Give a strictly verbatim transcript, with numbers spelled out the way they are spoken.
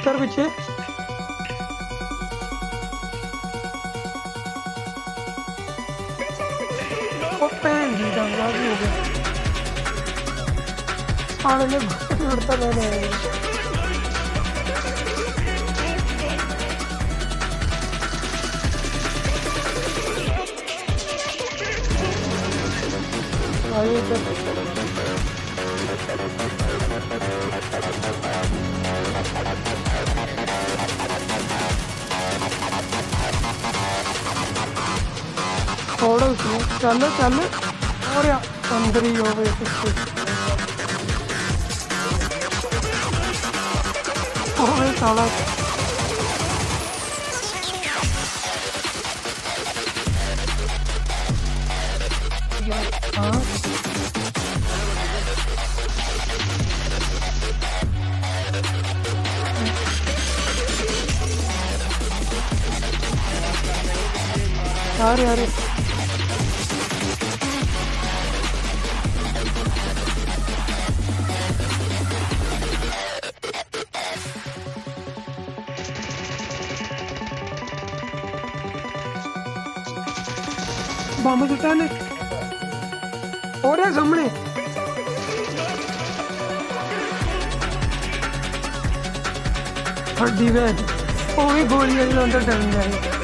sir पीछे भैन जी दंगा भी हो गया साले ने उड़ता रहने आए छोड़ो उसमें चल चल और अंदर ही हो गए कुछ साला हाँ अरे अरे बम सुटा ने और है सामने हड्डी वैन वो भी गोली अंदर डर जाए